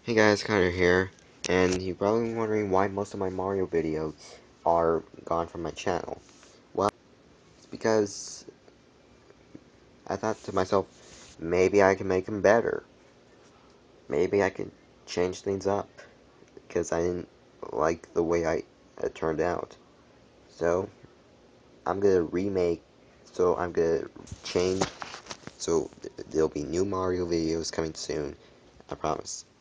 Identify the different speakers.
Speaker 1: Hey guys, Connor here, and you're probably wondering why most of my Mario videos are gone from my channel. Well, it's because I thought to myself, maybe I can make them better. Maybe I can change things up, because I didn't like the way it turned out. So, I'm gonna remake, I'm gonna change, there'll be new Mario videos coming soon, I promise.